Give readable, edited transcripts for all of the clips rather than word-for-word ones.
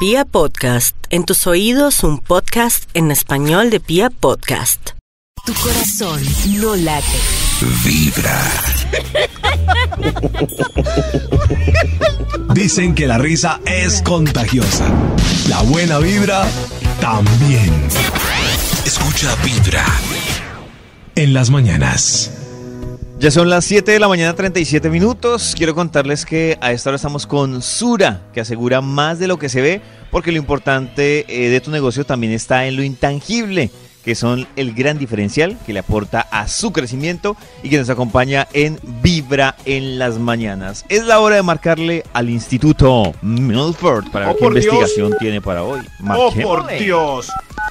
Pia Podcast, en tus oídos un podcast en español de Pia Podcast. Tu corazón no late. Vibra. Dicen que la risa es contagiosa. La buena vibra también. Escucha Vibra en las mañanas. Ya son las 7 de la mañana, 37 minutos. Quiero contarles que a esta hora estamos con Sura, que asegura más de lo que se ve, porque lo importante de tu negocio también está en lo intangible, que son el gran diferencial que le aporta a su crecimiento y que nos acompaña en Vibra en las mañanas. Es la hora de marcarle al Instituto Milford para ver qué investigación tiene para hoy. Marquémosle. ¡Oh, por Dios!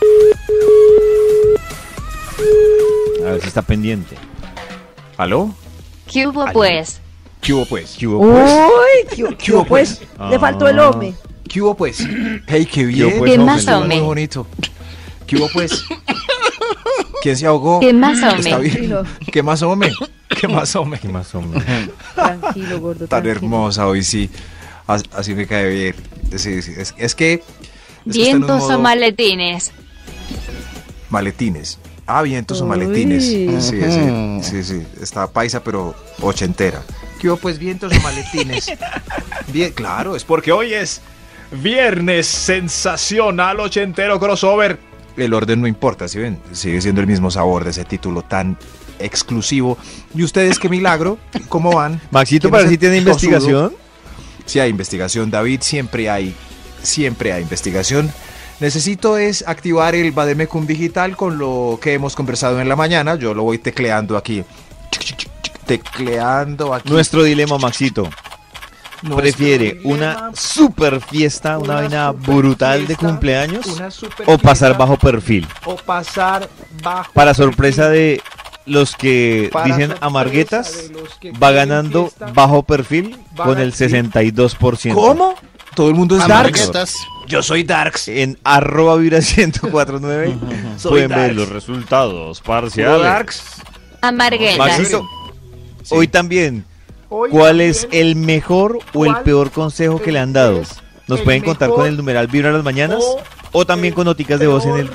A ver si está pendiente. ¿Aló? ¿Qué hubo pues? ¿Qué hubo pues? ¿Qué hubo pues? Uy, ¿qué hubo pues? Le faltó el home. ¿Qué hubo pues? Hey, qué bien. ¿Qué hubo, pues, ¿Qué hombre? más, hombre? Muy bonito. ¿Qué hubo pues? ¿Quién se ahogó? ¿Qué más, hombre? Está bien. Tranquilo. ¿Qué más, hombre? ¿Qué más, hombre? ¿Qué más, hombre? Tranquilo, gordo. Tan tranquilo. hermosa hoy, sí. Así me cae bien. Sí, sí. Es que está en un Vientos modo- o maletines. Maletines. Vientos o Uy. maletines. Sí. Está paisa, pero ochentera. ¿Qué hubo pues? Vientos o maletines. Bien, claro, es Porque hoy es viernes sensacional ochentero crossover. el orden no importa, ¿sí ven? Sigue siendo el mismo sabor de ese título tan exclusivo. ¿Y ustedes qué milagro? ¿Cómo van? Maxito, ¿Quién para es si el tiene tosudo? investigación. Sí hay investigación, David, siempre hay investigación. Necesito es activar el Bademecum digital con lo que hemos conversado en la mañana. Yo lo voy tecleando aquí. Tecleando aquí. Nuestro dilema, Maxito. Nuestro ¿Prefiere dilema, una super fiesta, una vaina super brutal de fiesta, cumpleaños una super o pasar fiesta, bajo perfil? o pasar bajo Para sorpresa de los que Para dicen sorpresa amarguetas, de los que va quieren ganando fiesta, bajo perfil va con el sí. 62%. ¿Cómo? Todo el mundo es darks. Amarguetas. Yo soy darks. En @vibra1049 Soy pueden ver darks. los resultados Puro parciales. darks. Amarguetas. Maxito, Sí. hoy también, Hoy ¿cuál también es el mejor o el ¿Cuál peor consejo que le han dado? es Nos el pueden contar mejor con el numeral Vibra en las mañanas o también con noticas de voz en el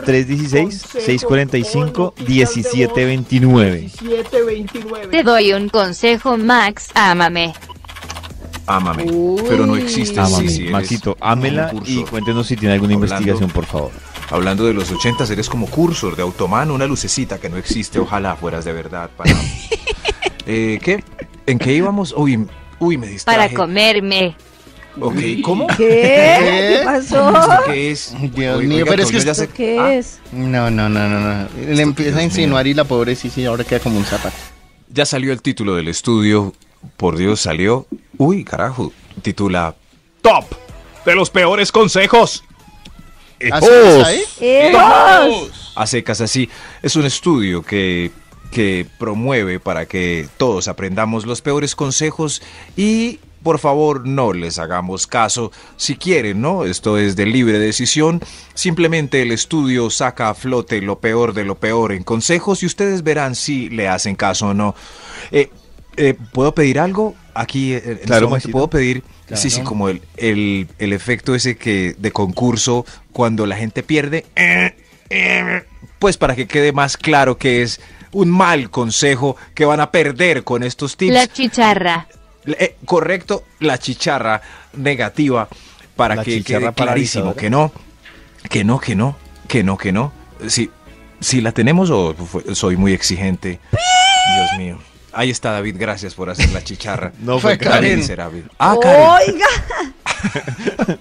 316-645-1729. Te doy un consejo, Max. Ámame. Ámame. Uy. Pero no existe. Ámame, sí, eres Maxito, ámela un y cursor. cuéntenos si tiene alguna Hablando- investigación, por favor. Hablando de los 80, eres como cursor de Automan, una lucecita que no existe. Ojalá fueras de verdad. Para... ¿Qué? ¿En qué íbamos? Uy, me distraje. Para comerme. Ok, ¿cómo? ¿Qué? ¿Qué pasó? ¿Esto qué es? Dios Oiga, mío, pero es que Toño, ya ¿Esto sé- qué es? No. Le empieza a Dios insinuar y la pobre sí, ahora queda como un zapato. Ya salió el título del estudio. Por Dios, salió. Uy, carajo. Titula Top de los peores consejos. ¿Así es ahí? ¡Eros! a secas así. Es un estudio que promueve para que todos aprendamos los peores consejos y por favor no les hagamos caso si quieren, ¿no? Esto es de libre decisión. Simplemente el estudio saca a flote lo peor de lo peor en consejos y ustedes verán si le hacen caso o no. ¿Puedo pedir algo? Aquí en este Claro, momento Maxito. puedo pedir, Claro. sí, como el efecto ese que de concurso cuando la gente pierde, pues para que quede más claro que es un mal consejo que van a perder con estos tips. La chicharra. Correcto, la chicharra negativa para La que chicharra quede clarísimo paralizadora. que no. Si la tenemos o soy muy exigente. Dios mío. Ahí está David, gracias por hacer la chicharra. No Fue Karen. Miserable. Karen. Oiga.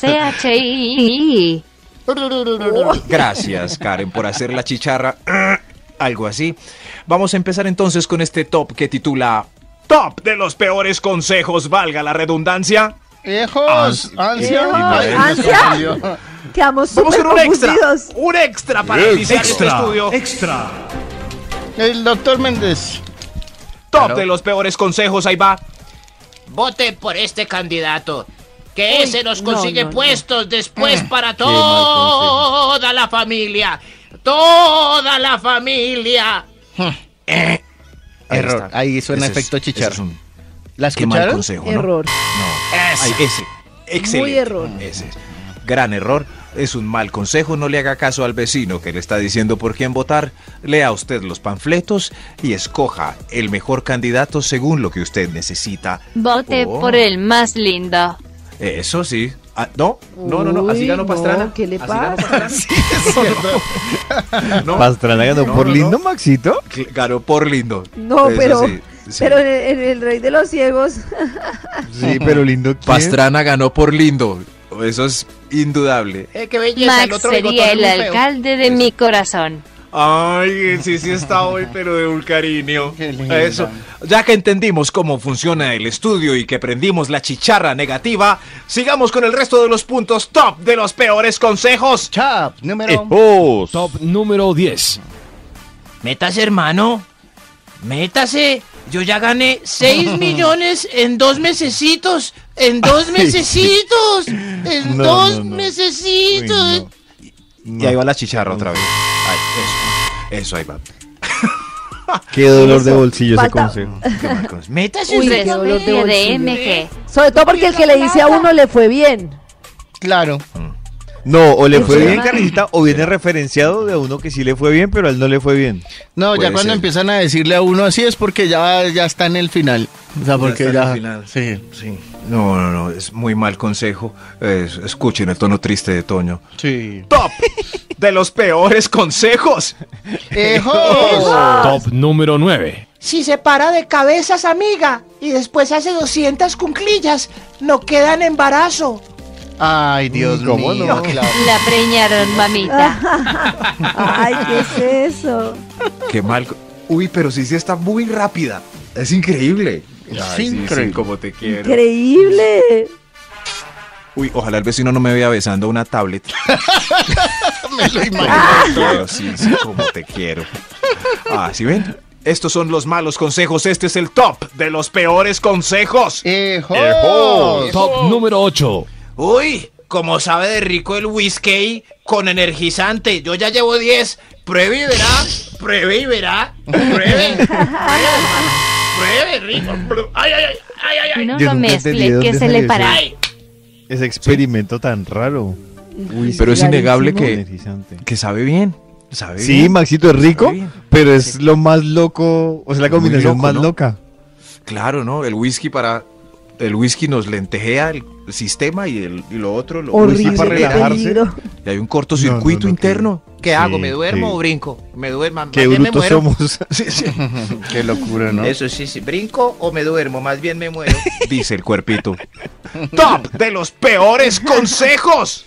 CHI. Gracias, Karen, por hacer la chicharra. Algo así. Vamos a empezar entonces con este top que titula Top de los peores consejos, valga la redundancia. ¡Ejos! ¡Ansia! Ay, nos ¡Ansia! confundió. Quedamos Vamos súper con un extra. confundidos. Un extra para iniciar este estudio. El doctor Méndez. Top Claro. de los peores consejos, ahí va. Vote por este candidato, que ese nos no, consigue no. puestos después para mal toda la familia. Toda la familia. Ahí Error. está. Ahí suena Ese es- efecto ese chicharra. es un- ¿La Qué mal escucharon? consejo, ¿no? Error. No. Ese. Excelente. Muy error. Ese. Gran error. Es un mal consejo, no le haga caso al vecino que le está diciendo por quién votar. Lea usted los panfletos y escoja el mejor candidato según lo que usted necesita. Vote Oh. por el más lindo. Eso sí. Ah, no, así ganó Uy, Pastrana. no, ¿qué le Así ganó pasa? Pastrana. No, Pastrana ganó no, por no, lindo, no. Maxito. Ganó por lindo. No, Eso pero, sí, sí. pero en el Rey de los Ciegos. Sí, pero lindo. ¿quién? Pastrana ganó por lindo. Eso es indudable. Qué belleza, el Max otro sería bigotón el es muy feo. alcalde de mi corazón. Ay, sí está hoy, pero de un cariño. Qué lindo. Eso. Ya que entendimos cómo funciona el estudio y que prendimos la chicharra negativa, sigamos con el resto de los puntos top de los peores consejos. Chap, número. Top número 10. Métase, hermano. Métase. Yo ya gané 6 millones en 2 mesecitos. En 2 mesecitos. En No, 2 no, no. mesecitos. Uy, Y ahí va la chicharra otra vez. Ay, eso ahí va. Qué dolor de Eso, bolsillo ese falta- consejo. Qué mal consejo. Métase, Uy, usted qué dolor de también. bolsillo. DMG. Sobre todo porque el que le dice a uno le fue bien. Claro. No, o le fue Sí. bien, Carlita, o viene referenciado de uno que sí le fue bien, pero a él no le fue bien. No, ya Puede cuando ser. empiezan a decirle a uno así es porque ya está en el final. O sea, porque está en ya. el final. Sí, sí. No, es muy mal consejo. Escuchen el tono triste de Toño. Sí. Top de los peores consejos. Top número 9. Si se para de cabezas, amiga, y después hace 200 cunclillas, no queda en embarazo. Ay, Dios ¿Cómo mío. no? Claro. La preñaron, mamita. Ay, ¿qué es eso? Qué mal. Uy, pero sí está muy rápida. Es increíble. Es increíble. Como te quiero. Increíble. Uy, ojalá el vecino no me vea besando una tablet. Me lo imagino. Pero sí, como te quiero. Ah, ¿sí ven? Estos son los malos consejos. Este es el top de los peores consejos. Top número 8. Uy, como sabe de rico el whisky con energizante. Yo ya llevo 10. Pruebe y verá. Pruebe y verá. Pruebe. Pruebe, rico. Ay, ay, ay, ay, ay. No Yo lo nunca entendí mezcle, de que dónde se le salió para. Ay. Ese experimento tan raro. Uy, Pero es sí, innegable energizante. que sabe bien. Sabe Sí, bien. Maxito, es rico, Sabe bien. pero es lo más loco, o sea, la Muy combinación loco, más ¿no? loca. Claro, ¿no? El whisky nos lentejea el sistema y lo otro lo Horrible, para qué relajarse. peligro. y hay un cortocircuito No, interno. ¿Qué Sí, hago? ¿Me duermo sí. o brinco? Me duermo. Qué más bien me brutos muero. somos. Qué locura, ¿no? Eso sí, sí. ¿Brinco o me duermo? Más bien me muero. Dice el cuerpito. Top de los peores consejos.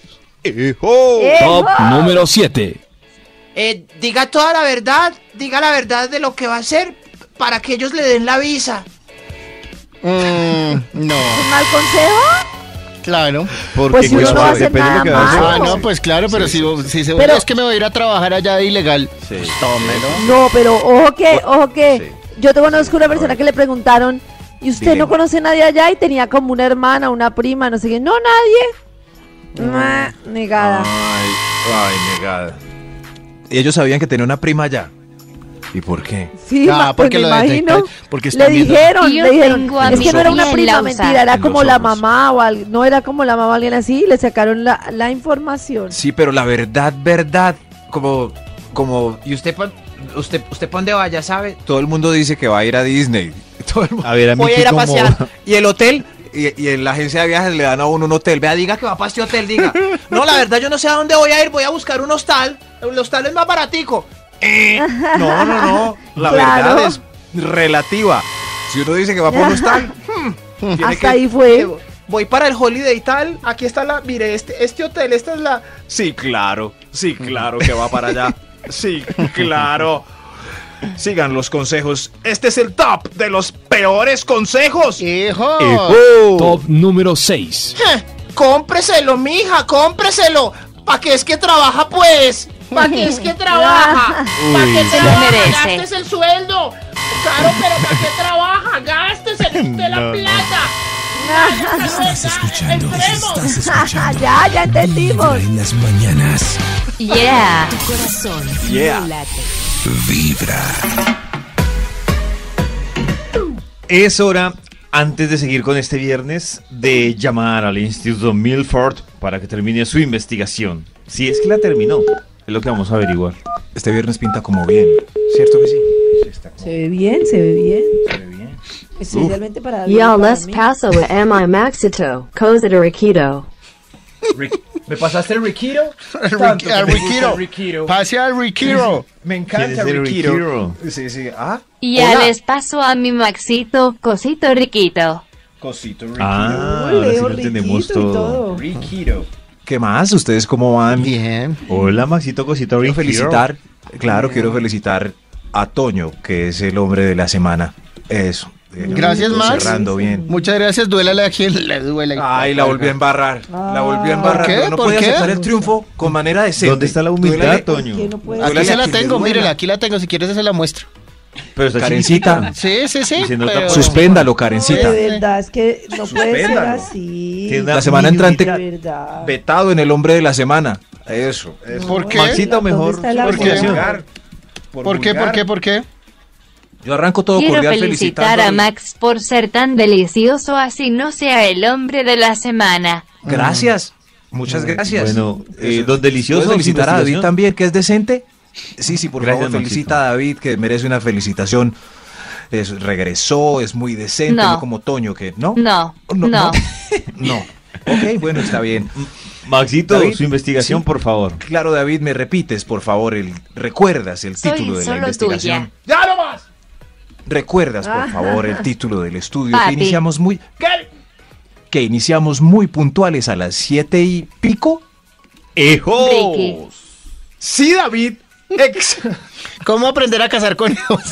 Top número 7. Diga toda la verdad. Diga la verdad de lo que va a hacer para que ellos le den la visa. No, ¿Un mal consejo? claro. Porque Pues si uno no sabe, hace depende de lo que nada va a hacer. malo. Ah, no, pues claro, pero si se Pero- es que me voy a ir a trabajar allá de ilegal. Pues tómelo. No, pero ojo que yo te conozco una persona que le preguntaron, ¿y usted Dile. no conoce a nadie allá? Y tenía como una hermana, una prima, no sé qué. No, nadie. Negada. Ay, negada. Y ellos sabían que tenía una prima allá. ¿Y por qué? Sí, Ah, pues porque me lo imagino. detectan, porque Le están viendo. dijeron, Yo le dijeron, tengo a es mi que no era una tía en prima, la mentira, era En como los la ojos. mamá o algo, no era como la mamá o alguien así, y le sacaron la información. Sí, pero la verdad, como ¿Y usted pa' dónde vaya, sabe? todo el mundo dice que va a ir a Disney. Todo el mundo. A ver, a mí Voy a que ir a como- pasear. ¿Y el hotel? Y en la agencia de viajes le dan a uno un hotel. Vea, diga Diga que va para este hotel, diga. No, la verdad yo no sé a dónde voy a ir. Voy a buscar un hostal. El hostal es más baratico. no. La Claro. verdad es relativa. Si uno dice que va por un hostal, tiene Hasta que- ahí fue. Voy para el Holiday tal. Aquí está mire, este hotel, esta es la... Sí, claro que va para allá. Sí, claro. Sigan los consejos. Este es el top de los peores consejos. ¡Hijo! Top número 6. Cómpreselo, mija, cómpreselo. ¿Pa' qué es que trabaja, pues? ¿Pa' qué es que trabaja? ¿Pa' qué se lo trabaja? merece. Gastes el sueldo. Claro, pero ¿pa' qué trabaja? Gástese usted la plata. Estás escuchando. Ya entendimos. En las mañanas. Yeah. Tu corazón Yeah. no late. Vibra. Es hora, antes de seguir con este viernes, de llamar al Instituto Milford para que termine su investigación. Si es que la terminó, es lo que vamos a averiguar. Este viernes pinta como bien, ¿cierto que sí? Sí, está como- Se ve bien, se ve bien. se ve bien. Especialmente para Ya para les mí. paso a mi Maxito, cosa de Riquito. ¿Me pasaste el Riquito? El Tanto que al me gusta Riquito. el Riquito. Pase al Riquito. Me ¿Quién encanta es el Riquito. Riquito? Sí, sí. Ah, Ya hola. les paso a mi Maxito, cosito riquito. Cosito Riquito. Ah, Uy, ahora sí Leo, lo entendemos riquito y todo. todo. Riquito. ¿Qué más? ¿Ustedes cómo van? Bien. Hola, Maxito Cosito Quiero Riquito. felicitar, claro, quiero felicitar a Toño, que es el hombre de la semana. Eso. Gracias, Estoy Max. Cerrando bien. Muchas gracias. Duélale a quien le duela. Ay, la volví a embarrar. La volví a embarrar. ¿Por qué? Pero no ¿Por podía qué? aceptar el triunfo con manera decente. ¿Dónde está la humildad, Duélale. Toño? Que no puede Aquí Duélale se a la quien le tengo, duela. mírela, aquí la tengo. Si quieres, se la muestro. Pero está Karencita. chiquita. Sí, sí. Y se nota pero- por- Suspéndalo, No, Karencita. de verdad, es que no puede ser Suspéndalo. así. Tiene una La semana mini entrante- humildad. De verdad. Vetado en el hombre de la semana. Eso. ¿Por qué? Maxito, ¿Dónde mejor está el su amor? investigación. ¿Por qué? Yo arranco todo Quiero cordial felicitar felicitando a al- Max por ser tan delicioso, así no sea el hombre de la semana. Gracias. Muchas gracias. Bueno, Eso. don Delicioso, ¿Puedes felicitar a David investigación. también, que es decente? Sí, por Gracias, favor, Maxito. felicita a David, que merece una felicitación. Regresó, es muy decente, No. no como Toño, que no. No, no. No. Ok, bueno, está bien. Maxito, David, su investigación, sí. por favor. Claro, David, me repites, por favor, recuerdas el Soy título de la solo investigación. tuya. ¡Ya no más! ¿Recuerdas, por favor, el título del estudio? Papi. Que iniciamos muy, ¿Qué? que iniciamos muy puntuales a las 7:00. Ricky. Sí, David. ¿Cómo aprender a cazar conejos?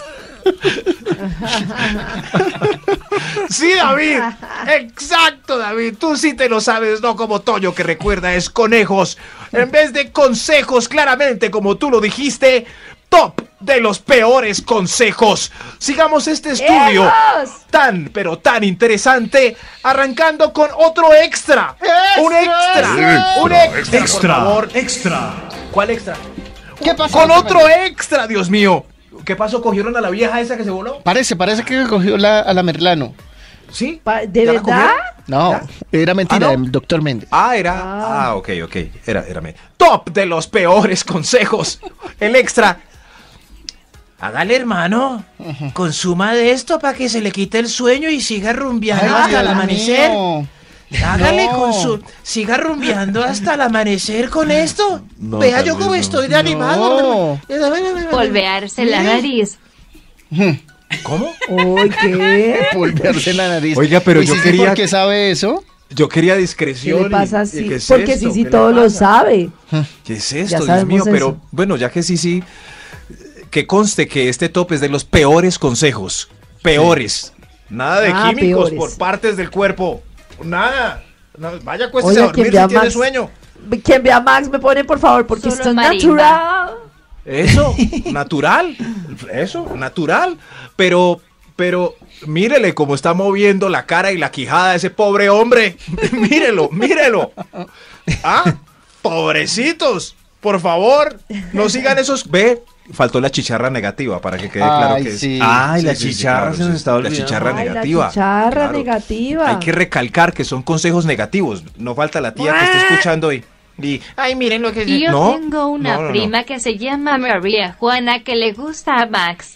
Sí, David. Exacto, David. Tú sí te lo sabes, no como Toño, que recuerda es conejos. En vez de consejos, claramente, como tú lo dijiste, top de los peores consejos. Sigamos este estudio ¡Ejos! tan, pero tan interesante, arrancando con otro extra. Un extra. Un extra, por favor. extra. ¿Cuál extra? ¿Qué pasó? Con otro extra, Dios mío. ¿Qué pasó? ¿Cogieron a la vieja esa que se voló? Parece que cogió a la Merlano. ¿Sí? ¿De ¿Ya la verdad? No, era mentira, ¿Ah, no? el doctor Méndez. Ok. Era Top de los peores consejos. El extra. Hágale, hermano. Consuma de esto para que se le quite el sueño y siga rumbeando hasta el Dios amanecer. mío. Hágale No. siga rumbeando hasta el amanecer con esto. No, Vea tal yo vez cómo no. estoy de animado. Polvearse la nariz. ¿Cómo? Uy, ¿qué? Polvearse la nariz. Oiga, pero ¿Y yo sí, quería- ¿Por qué sabe eso? Yo quería ¿Qué discreción. le pasa y- así? ¿qué es Porque esto? sí ¿Qué todo le lo pasa? sabe. ¿Qué es Ya esto, Dios sabemos mío? Pero eso. bueno, ya que sí, que conste que este top es de los peores consejos. Peores. Nada de Ah, químicos peores. por partes del cuerpo. Nada. No, vaya, acuéstese Oye, a dormir quien vea si tiene Max. sueño. Quien vea a Max me pone, por favor, porque Solo esto es marimba. natural. Eso, natural. Eso, natural. Pero, mírele cómo está moviendo la cara y la quijada de ese pobre hombre. Mírelo. Ah, pobrecitos. Por favor, no sigan esos. Ve, faltó la chicharra negativa para que quede claro Ay, que es. sí. Ay, la chicharra se nos estaba La olvidando. chicharra Ay, negativa. La chicharra Claro. negativa. Hay que recalcar que son consejos negativos. No falta la tía que esté escuchando y Ay, miren lo que Y yo No, tengo una no. prima que se llama María Juana que le gusta a Max.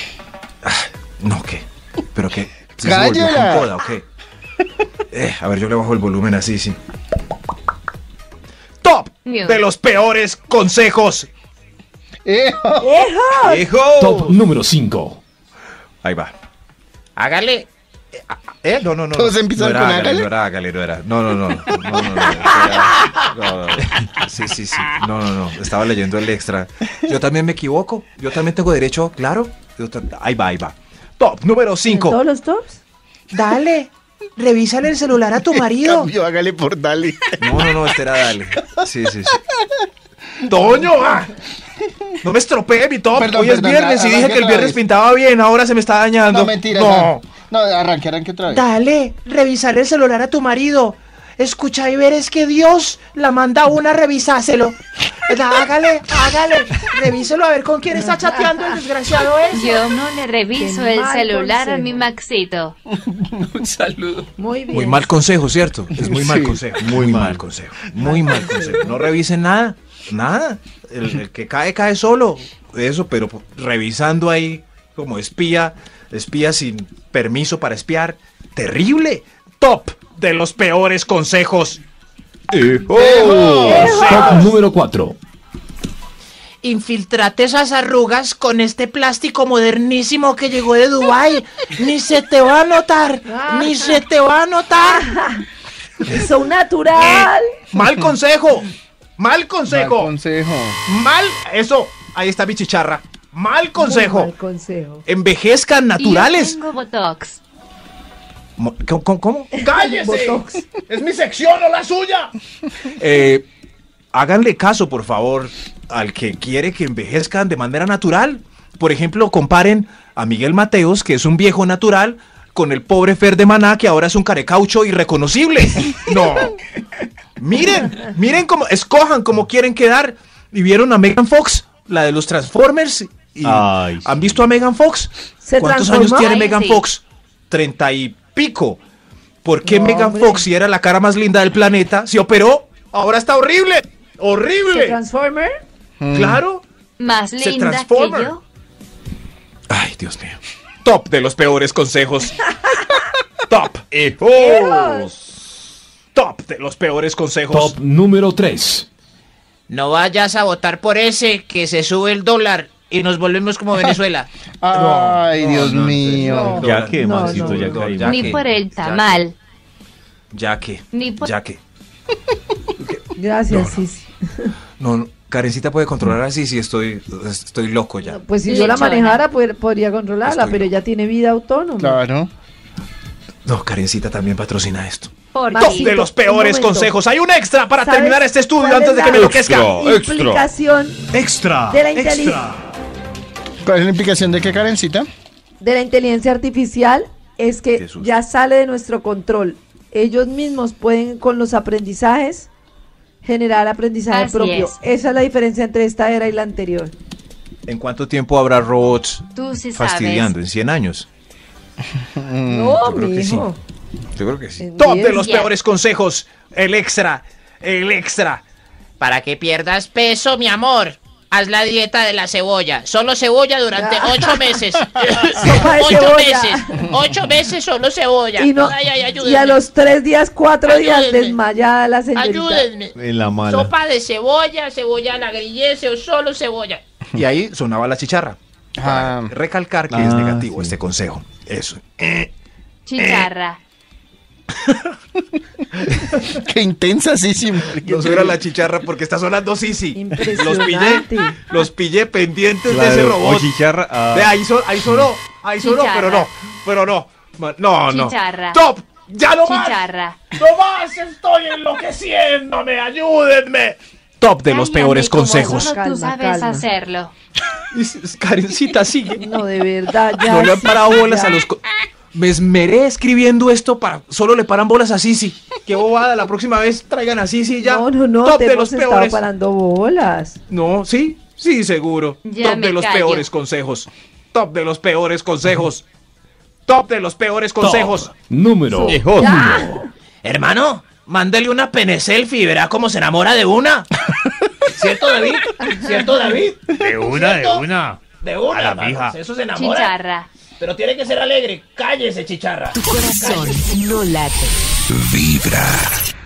no, ¿qué? ¿Pero qué? ¿Sí se volvió ¡Cállala! con coda o qué? A ver, yo le bajo el volumen así, sí. Top Mío. de los peores consejos. ¡Ejo! Top número 5. Ahí va. Hágale. No. Todos empiezan no era con hágale, hágale. no era hágale, no era. No. Sí. No. Estaba leyendo el extra. Yo también me equivoco. Yo también tengo derecho, claro. Ahí va. Top número ¿En 5. todos los tops? Dale. Revísale el celular a tu marido. Cambio, hágale por dale. No, este era dale. Sí. Toño, no me estropee mi top. Perdón, Hoy es perdón, viernes y dije arranque que el otra viernes vez. pintaba bien. Ahora se me está dañando. No, mentira. No. No, arranque otra vez. Dale. Revisarle el celular a tu marido. Escucha y ver, es que Dios la manda a una a revisárselo. Hágale, revíselo a ver con quién está chateando el desgraciado ese. Yo no le reviso Qué el mal celular a consejo. mi Maxito. Un saludo. Muy bien. Muy mal consejo, ¿cierto? Es muy mal Sí, consejo. Muy mal consejo. Muy mal consejo. No revisen nada. Nada. El que cae solo. Eso, pero revisando ahí como espía sin permiso para espiar. Terrible. Top de los peores consejos. Top número 4. Infiltrate esas arrugas con este plástico modernísimo que llegó de Dubái. Ni se te va a notar. Ni se te va a notar. Son natural. Mal consejo. Mal consejo. Consejo. Mal. Eso. Ahí está mi chicharra. Mal consejo. Muy mal consejo. Envejezcan Y yo naturales. tengo Botox. ¿Cómo? ¡Cállese! Botox. ¡Es mi sección, no la suya! Háganle caso, por favor, al que quiere que envejezcan de manera natural. Por ejemplo, comparen a Miguel Mateos, que es un viejo natural, con el pobre Fer de Maná, que ahora es un carecaucho irreconocible. No. Miren cómo, escojan cómo quieren quedar. ¿Y vieron a Megan Fox, la de los Transformers? Ay, sí. ¿Han visto a Megan Fox? ¿Se ¿Cuántos transformó? años tiene Ay, Megan sí. Fox? 30 y pico. ¿Por qué No, Megan hombre. Fox, si era la cara más linda del planeta, se operó? Ahora está horrible. ¿Se ¡Horrible! Transformer? Claro. Más Se linda que transforma. yo. Ay, Dios mío. Top de los peores consejos. Top. Top de los peores consejos. Top número 3. No vayas a votar por ese que se sube el dólar y nos volvemos como Venezuela. Ay, Dios mío. No. Ya que, No, Maxito, no, ya no, caímos. ya Ni que- por el ya tamal. Ya que. Ni por... Ya que. Gracias, Sisi. No, Karencita puede controlar así si estoy loco ya. Pues si yo la Lechona. manejara, podría controlarla, Estoy pero ella tiene vida autónoma. Claro. No, Karencita también patrocina esto. Por Maxito, Top de los peores un momento. consejos. Hay un extra para ¿Sabes terminar este estudio cuál antes es de la que me enloquezca. implicación Extra. de la inteligencia? ¿Cuál es la implicación de qué, Karencita? De la inteligencia artificial es que Jesús. ya sale de nuestro control. Ellos mismos pueden con los aprendizajes generar aprendizaje Así propio. es. Esa es la diferencia entre esta era y la anterior. ¿En cuánto tiempo habrá robots Tú sí fastidiando? sabes. ¿En 100 años? No, yo creo que sí. mijo. Yo creo que sí. En Top 10. de los Ya. peores consejos. El extra. El extra. Para que pierdas peso, mi amor, haz la dieta de la cebolla. Solo cebolla durante 8 meses. Sopa de 8 cebolla. meses. 8 meses solo cebolla. Y, no, Ay, ay, y ayúdenme. a los 3 días, 4 días Ayúdenme. desmayada la señorita. Ayúdenme. En la mala. Sopa de cebolla, cebolla a la grillese o solo cebolla. Y ahí sonaba la chicharra. Para Ah. recalcar que es negativo sí. este consejo. Eso. Chicharra. Qué intensa, sí, sí. No suena la chicharra porque está sonando Sisi. Impresionante. Los pillé pendientes La de ese de robot. Ochicharra, ah. Ve, ahí sonó, Chicharra. pero no. No. Chicharra. Top. Ya no más. Chicharra. No más. Estoy enloqueciéndome. Ayúdenme. Top de los Cállate, peores como consejos. solo tú Calma, sabes calma. hacerlo. Karencita sigue. No, de verdad, ya. No le han sí, parado bolas ya. a los... Me esmeré escribiendo esto para... Solo le paran bolas a Sisi. Qué bobada, la próxima vez traigan a Sisi ya. No, Top te de hemos los estado peores. parando bolas. No, sí, seguro. Ya Top me de los callo. peores consejos. Top de los peores consejos. Top de los peores consejos. Top número Ya. 1. Hermano, mándale una pene selfie y verá cómo se enamora de una. ¿Cierto, David? ¿Cierto, David? De una, de una. De una, A la hermano. mija. Eso se enamora. Chicharra. Pero tiene que ser alegre. Cállese, chicharra. Tu corazón no late. Vibra.